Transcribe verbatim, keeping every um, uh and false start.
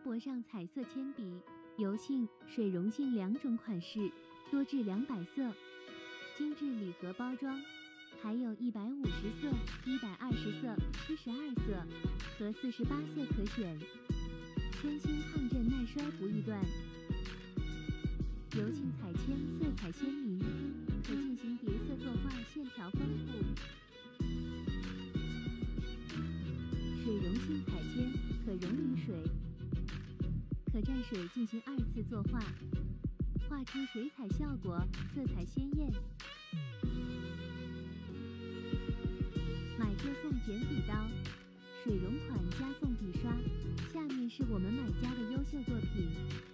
薄上彩色铅笔，油性、水溶性两种款式，多至两百色，精致礼盒包装，还有一百五十色、一百二十色、七十二色和四十八色可选，真心抗震耐摔不易断。油性彩铅色彩鲜明，可进行叠色作画，线条丰富。水溶性彩铅可溶于水，可蘸水进行二次作画，画出水彩效果，色彩鲜艳。买就送简笔刀，水溶款加送笔刷。下面是我们买家的优秀作品。